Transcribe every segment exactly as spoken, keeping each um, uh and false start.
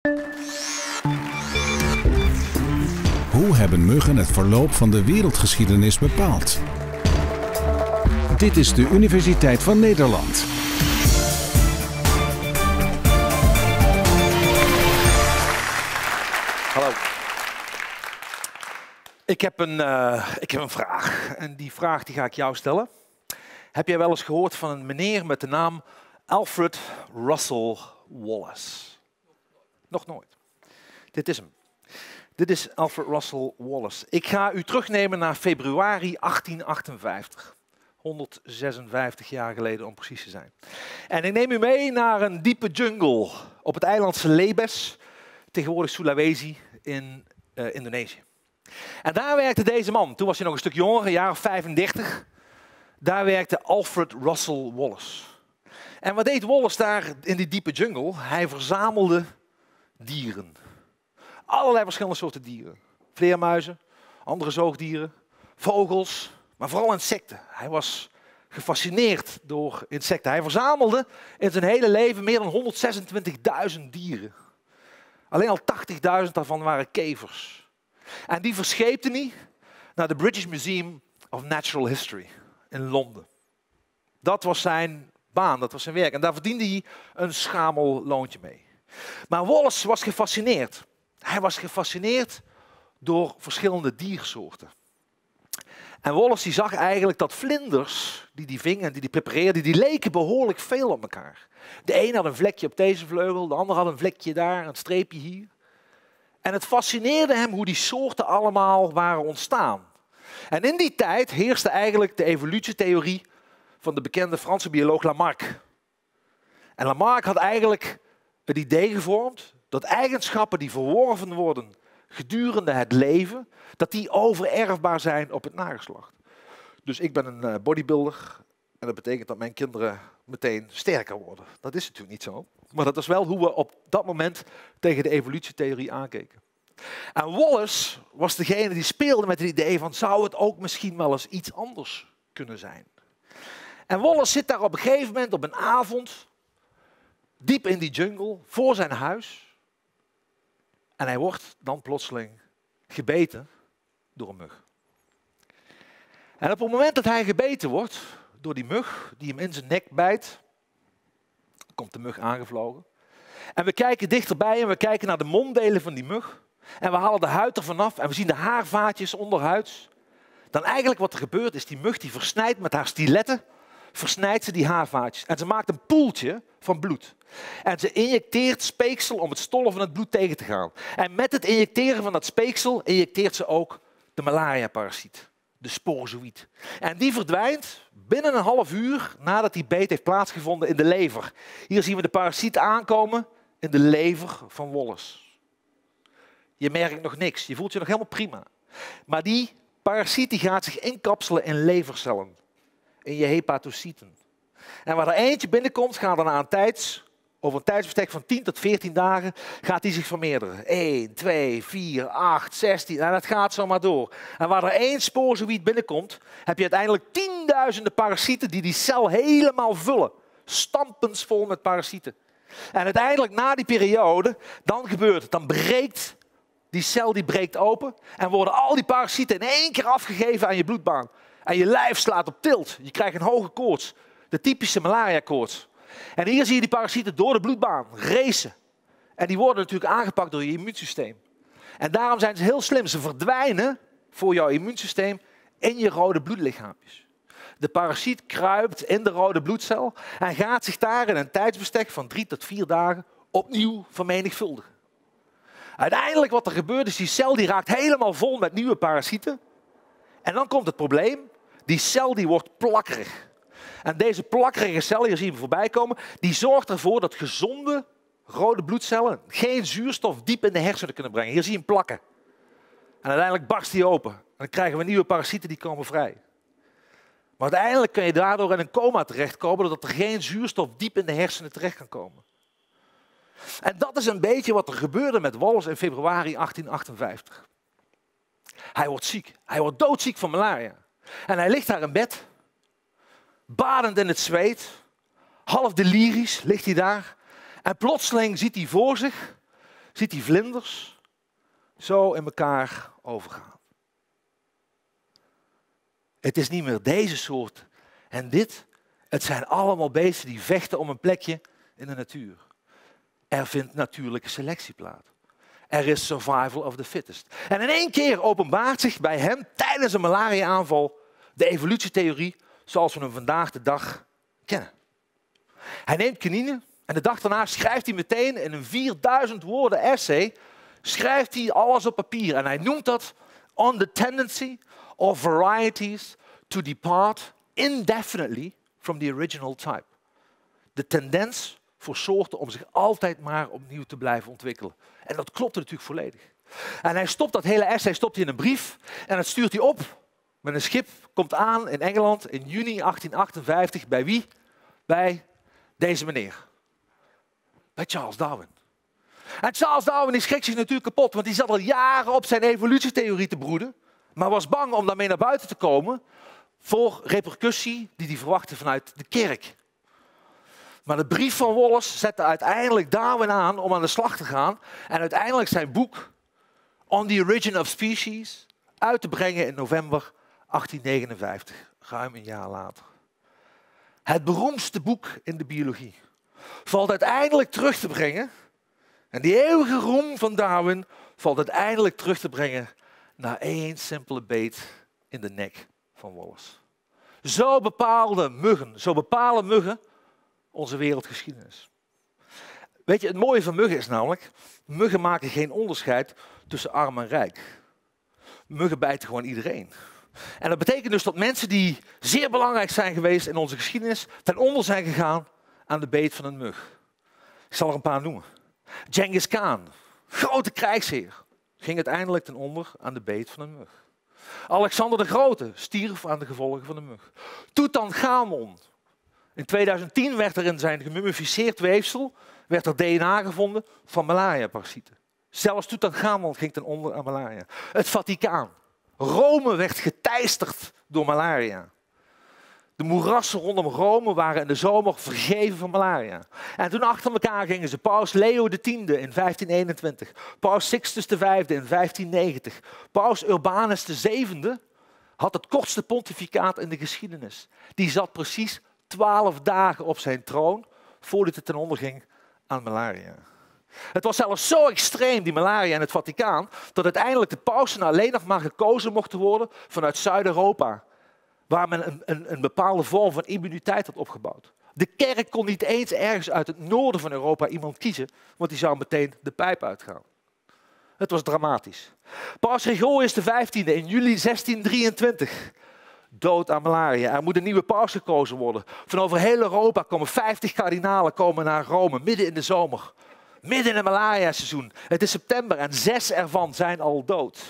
Hoe hebben muggen het verloop van de wereldgeschiedenis bepaald? Dit is de Universiteit van Nederland. Hallo. Ik heb, een, uh, ik heb een vraag en die vraag die ga ik jou stellen. Heb jij wel eens gehoord van een meneer met de naam Alfred Russel Wallace? Nog nooit. Dit is hem. Dit is Alfred Russel Wallace. Ik ga u terugnemen naar februari achttien achtenvijftig. honderdzesenvijftig jaar geleden om precies te zijn. En ik neem u mee naar een diepe jungle op het eiland Celebes, tegenwoordig Sulawesi in uh, Indonesië. En daar werkte deze man. Toen was hij nog een stuk jonger, een jaar of vijfendertig. Daar werkte Alfred Russel Wallace. En wat deed Wallace daar in die diepe jungle? Hij verzamelde dieren. Allerlei verschillende soorten dieren. Vleermuizen, andere zoogdieren, vogels, maar vooral insecten. Hij was gefascineerd door insecten. Hij verzamelde in zijn hele leven meer dan honderdzesentwintigduizend dieren. Alleen al tachtigduizend daarvan waren kevers. En die verscheepte hij naar de British Museum of Natural History in Londen. Dat was zijn baan, dat was zijn werk. En daar verdiende hij een schamel loontje mee. Maar Wallace was gefascineerd. Hij was gefascineerd door verschillende diersoorten. En Wallace die zag eigenlijk dat vlinders die die ving en die die prepareerde, die leken behoorlijk veel op elkaar. De een had een vlekje op deze vleugel, de ander had een vlekje daar, een streepje hier. En het fascineerde hem hoe die soorten allemaal waren ontstaan. En in die tijd heerste eigenlijk de evolutietheorie van de bekende Franse bioloog Lamarck. En Lamarck had eigenlijk het idee gevormd dat eigenschappen die verworven worden gedurende het leven, dat die overerfbaar zijn op het nageslacht. Dus ik ben een bodybuilder en dat betekent dat mijn kinderen meteen sterker worden. Dat is natuurlijk niet zo. Maar dat is wel hoe we op dat moment tegen de evolutietheorie aankeken. En Wallace was degene die speelde met het idee van, zou het ook misschien wel eens iets anders kunnen zijn? En Wallace zit daar op een gegeven moment op een avond, diep in die jungle, voor zijn huis. En hij wordt dan plotseling gebeten door een mug. En op het moment dat hij gebeten wordt door die mug, die hem in zijn nek bijt, komt de mug aangevlogen. En we kijken dichterbij en we kijken naar de monddelen van die mug. En we halen de huid ervan af en we zien de haarvaatjes onderhuids. Dan eigenlijk wat er gebeurt is, die mug die versnijdt met haar stiletten, versnijdt ze die haarvaatjes. En ze maakt een poeltje van bloed. En ze injecteert speeksel om het stollen van het bloed tegen te gaan. En met het injecteren van dat speeksel injecteert ze ook de malaria-parasiet, de sporozoïd. En die verdwijnt binnen een half uur nadat die beet heeft plaatsgevonden in de lever. Hier zien we de parasiet aankomen in de lever van Wallace. Je merkt nog niks, je voelt je nog helemaal prima. Maar die parasiet die gaat zich inkapselen in levercellen, in je hepatocyten. En waar er eentje binnenkomt, gaat er na een tijds, over een tijdsbestek van tien tot veertien dagen, gaat die zich vermeerderen. één, twee, vier, acht, zestien, en dat gaat zo maar door. En waar er één spoorzoïd binnenkomt, heb je uiteindelijk tienduizenden parasieten die die cel helemaal vullen. Stampensvol met parasieten. En uiteindelijk, na die periode, dan gebeurt het. Dan breekt die cel die breekt open en worden al die parasieten in één keer afgegeven aan je bloedbaan. En je lijf slaat op tilt. Je krijgt een hoge koorts. De typische malaria-koorts. En hier zie je die parasieten door de bloedbaan racen. En die worden natuurlijk aangepakt door je immuunsysteem. En daarom zijn ze heel slim. Ze verdwijnen voor jouw immuunsysteem in je rode bloedlichaampjes. De parasiet kruipt in de rode bloedcel en gaat zich daar in een tijdsbestek van drie tot vier dagen opnieuw vermenigvuldigen. Uiteindelijk wat er gebeurt is, die cel die raakt helemaal vol met nieuwe parasieten. En dan komt het probleem, die cel die wordt plakkerig. En deze plakkerige cel, hier zien we voorbij komen, die zorgt ervoor dat gezonde rode bloedcellen geen zuurstof diep in de hersenen kunnen brengen. Hier zie je hem plakken. En uiteindelijk barst die open. En dan krijgen we nieuwe parasieten die komen vrij. Maar uiteindelijk kun je daardoor in een coma terechtkomen, doordat er geen zuurstof diep in de hersenen terecht kan komen. En dat is een beetje wat er gebeurde met Wallace in februari achttien achtenvijftig. Hij wordt ziek. Hij wordt doodziek van malaria. En hij ligt daar in bed, badend in het zweet, half delirisch ligt hij daar. En plotseling ziet hij voor zich ziet hij vlinders zo in elkaar overgaan. Het is niet meer deze soort en dit. Het zijn allemaal beesten die vechten om een plekje in de natuur. Er vindt natuurlijke selectie plaats. Er is survival of the fittest. En in één keer openbaart zich bij hem tijdens een malaria-aanval de evolutietheorie zoals we hem vandaag de dag kennen. Hij neemt kanine en de dag daarna schrijft hij meteen in een vierduizend woorden essay, schrijft hij alles op papier. En hij noemt dat On the Tendency of Varieties to Depart Indefinitely from the Original Type. De tendens voor soorten om zich altijd maar opnieuw te blijven ontwikkelen. En dat klopt natuurlijk volledig. En hij stopt dat hele essay stopt hij in een brief en dat stuurt hij op met een schip, komt aan in Engeland in juni achttien achtenvijftig. Bij wie? Bij deze meneer. Bij Charles Darwin. En Charles Darwin die schrikt zich natuurlijk kapot, want hij zat al jaren op zijn evolutietheorie te broeden, maar was bang om daarmee naar buiten te komen voor repercussie die hij verwachtte vanuit de kerk. Maar de brief van Wallace zette uiteindelijk Darwin aan om aan de slag te gaan en uiteindelijk zijn boek On the Origin of Species uit te brengen in november achttien negenenvijftig, ruim een jaar later. Het beroemdste boek in de biologie valt uiteindelijk terug te brengen, en die eeuwige roem van Darwin valt uiteindelijk terug te brengen naar één simpele beet in de nek van Wallace. Zo bepaalden muggen, zo bepalen muggen onze wereldgeschiedenis. Weet je, het mooie van muggen is namelijk, muggen maken geen onderscheid tussen arm en rijk. Muggen bijten gewoon iedereen. En dat betekent dus dat mensen die zeer belangrijk zijn geweest in onze geschiedenis, ten onder zijn gegaan aan de beet van een mug. Ik zal er een paar noemen. Genghis Khan, grote krijgsheer, ging uiteindelijk ten onder aan de beet van een mug. Alexander de Grote stierf aan de gevolgen van een mug. Tutankhamon. In tweeduizend tien werd er in zijn gemummificeerd weefsel werd er D N A gevonden van malaria-parasieten. Zelfs Tutankhamon ging ten onder aan malaria. Het Vaticaan. Rome werd geteisterd door malaria. De moerassen rondom Rome waren in de zomer vergeven van malaria. En toen achter elkaar gingen ze paus Leo de Tiende in vijftien eenentwintig, paus Sixtus de Vijfde in vijftien negentig, paus Urbanus de Zevende had het kortste pontificaat in de geschiedenis. Die zat precies twaalf dagen op zijn troon voordat hij ten onder ging aan malaria. Het was zelfs zo extreem, die malaria in het Vaticaan, dat uiteindelijk de pausen alleen nog maar gekozen mochten worden vanuit Zuid-Europa, waar men een, een, een bepaalde vorm van immuniteit had opgebouwd. De kerk kon niet eens ergens uit het noorden van Europa iemand kiezen, want die zou meteen de pijp uitgaan. Het was dramatisch. Paus Gregorius de Vijftiende in juli zestien drieëntwintig. Dood aan malaria. Er moet een nieuwe paus gekozen worden. Van over heel Europa komen vijftig kardinalen komen naar Rome, midden in de zomer. Midden in het malaria-seizoen. Het is september en zes ervan zijn al dood.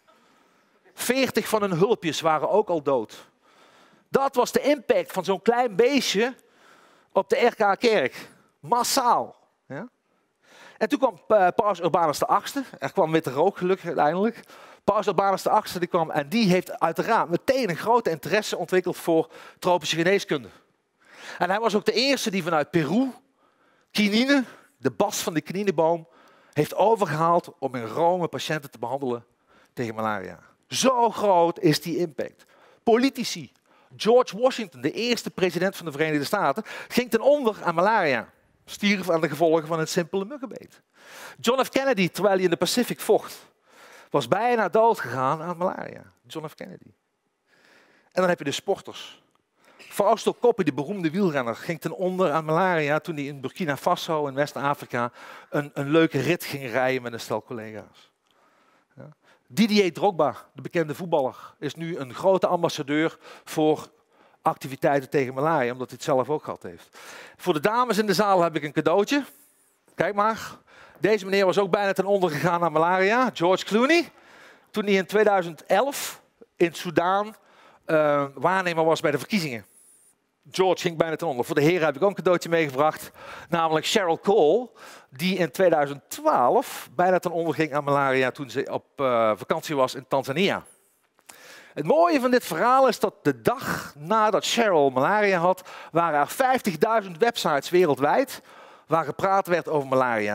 Veertig van hun hulpjes waren ook al dood. Dat was de impact van zo'n klein beestje op de R K Kerk. Massaal. Ja? En toen kwam uh, paus Urbanus de Achtste. Er kwam witte rook gelukkig uiteindelijk. Paus Urbanus de Achtste die kwam en die heeft uiteraard meteen een grote interesse ontwikkeld voor tropische geneeskunde. En hij was ook de eerste die vanuit Peru quinine, de bas van de quinineboom, heeft overgehaald om in Rome patiënten te behandelen tegen malaria. Zo groot is die impact. Politici. George Washington, de eerste president van de Verenigde Staten, ging ten onder aan malaria. Stierf aan de gevolgen van een simpele muggenbeet. John F. Kennedy, terwijl hij in de Pacific vocht, was bijna dood gegaan aan malaria. John F. Kennedy. En dan heb je de sporters. Fausto Coppi, de beroemde wielrenner, ging ten onder aan malaria toen hij in Burkina Faso in West-Afrika een, een leuke rit ging rijden met een stel collega's. Ja. Didier Drogba, de bekende voetballer, is nu een grote ambassadeur voor activiteiten tegen malaria, omdat hij het zelf ook gehad heeft. Voor de dames in de zaal heb ik een cadeautje. Kijk maar. Deze meneer was ook bijna ten onder gegaan aan malaria, George Clooney. Toen hij in tweeduizend elf in Soudaan uh, waarnemer was bij de verkiezingen. George ging bijna ten onder. Voor de heren heb ik ook een cadeautje meegebracht. Namelijk Cheryl Cole, die in tweeduizend twaalf bijna ten onder ging aan malaria toen ze op uh, vakantie was in Tanzania. Het mooie van dit verhaal is dat de dag nadat Cheryl malaria had, waren er vijftigduizend websites wereldwijd waar gepraat werd over malaria.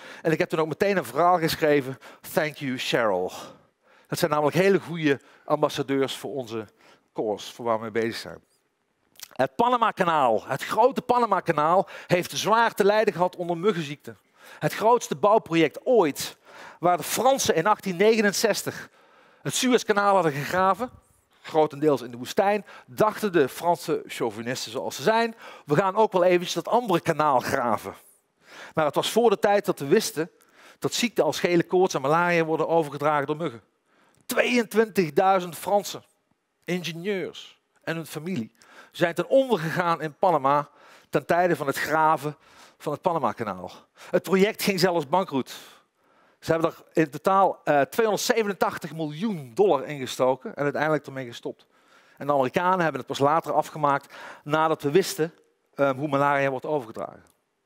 En ik heb toen ook meteen een verhaal geschreven, Thank you Cheryl. Dat zijn namelijk hele goede ambassadeurs voor onze cause, voor waar we mee bezig zijn. Het Panama-kanaal, het grote Panama-kanaal, heeft zwaar te lijden gehad onder muggenziekte. Het grootste bouwproject ooit, waar de Fransen in achttien negenenzestig het Suezkanaal hadden gegraven, grotendeels in de woestijn, dachten de Franse chauvinisten zoals ze zijn, we gaan ook wel eventjes dat andere kanaal graven. Maar het was voor de tijd dat we wisten dat ziekten als gele koorts en malaria worden overgedragen door muggen. tweeëntwintigduizend Fransen, ingenieurs en hun familie zijn ten onder gegaan in Panama ten tijde van het graven van het Panama-kanaal. Het project ging zelfs bankroet. Ze hebben er in totaal uh, tweehonderdzevenentachtig miljoen dollar in gestoken en uiteindelijk ermee gestopt. En de Amerikanen hebben het pas later afgemaakt nadat we wisten um, hoe malaria wordt overgedragen.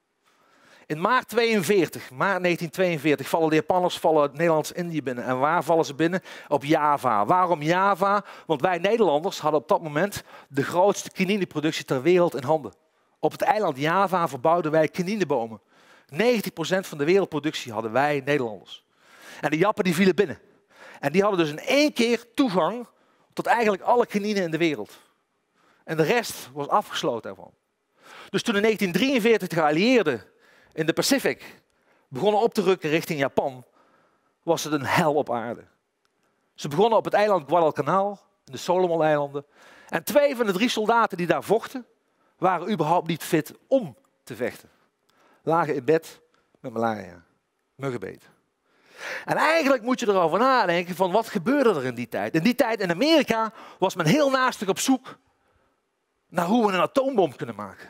In maart tweeënveertig, maart negentien tweeënveertig vallen de Japanners vallen Nederlands-Indië binnen. En waar vallen ze binnen? Op Java. Waarom Java? Want wij Nederlanders hadden op dat moment de grootste quinineproductie ter wereld in handen. Op het eiland Java verbouwden wij quininebomen. negentig procent van de wereldproductie hadden wij Nederlanders. En de Jappen die vielen binnen. En die hadden dus in één keer toegang tot eigenlijk alle quinine in de wereld. En de rest was afgesloten ervan. Dus toen in negentien drieënveertig de geallieerden in de Pacific begonnen op te rukken richting Japan, was het een hel op aarde. Ze begonnen op het eiland Guadalcanal, in de Solomon-eilanden. En twee van de drie soldaten die daar vochten, waren überhaupt niet fit om te vechten. Lagen in bed met malaria, muggenbeet. En eigenlijk moet je erover nadenken van wat gebeurde er in die tijd. In die tijd in Amerika was men heel naastig op zoek naar hoe we een atoombom kunnen maken.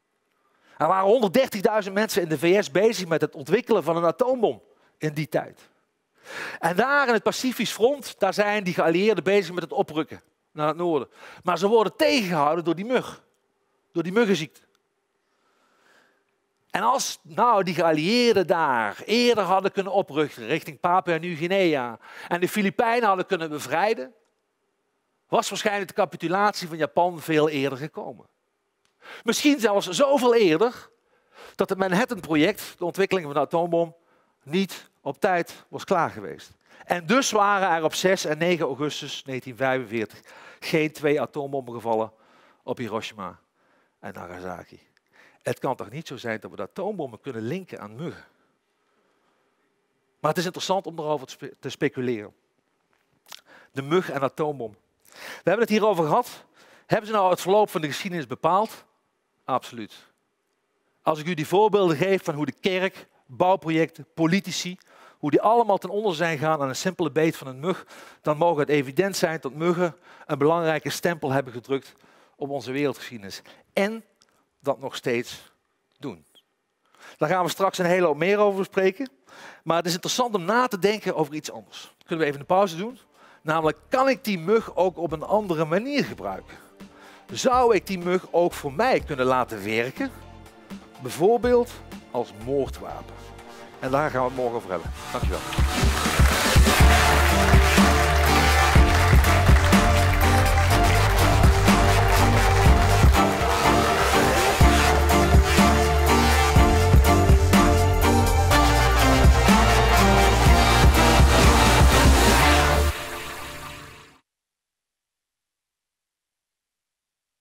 Er waren honderddertigduizend mensen in de V S bezig met het ontwikkelen van een atoombom in die tijd. En daar in het Pacifisch front, daar zijn die geallieerden bezig met het oprukken naar het noorden. Maar ze worden tegengehouden door die mug, door die muggenziekte. En als nou die geallieerden daar eerder hadden kunnen oprukken richting Papua Nieuw-Guinea en de Filipijnen hadden kunnen bevrijden, was waarschijnlijk de capitulatie van Japan veel eerder gekomen. Misschien zelfs zoveel eerder dat het Manhattan-project, de ontwikkeling van de atoombom, niet op tijd was klaar geweest. En dus waren er op zes en negen augustus negentien vijfenveertig geen twee atoombommen gevallen op Hiroshima en Nagasaki. Het kan toch niet zo zijn dat we de atoombommen kunnen linken aan muggen? Maar het is interessant om erover te speculeren. De mug en atoombom. We hebben het hierover gehad. Hebben ze nou het verloop van de geschiedenis bepaald? Absoluut. Als ik u die voorbeelden geef van hoe de kerk, bouwprojecten, politici, hoe die allemaal ten onder zijn gegaan aan een simpele beet van een mug, dan mogen het evident zijn dat muggen een belangrijke stempel hebben gedrukt op onze wereldgeschiedenis. En dat nog steeds doen. Daar gaan we straks een hele hoop meer over bespreken. Maar het is interessant om na te denken over iets anders. Kunnen we even een pauze doen? Namelijk, kan ik die mug ook op een andere manier gebruiken? Zou ik die mug ook voor mij kunnen laten werken? Bijvoorbeeld als moordwapen. En daar gaan we het morgen over hebben. Dankjewel.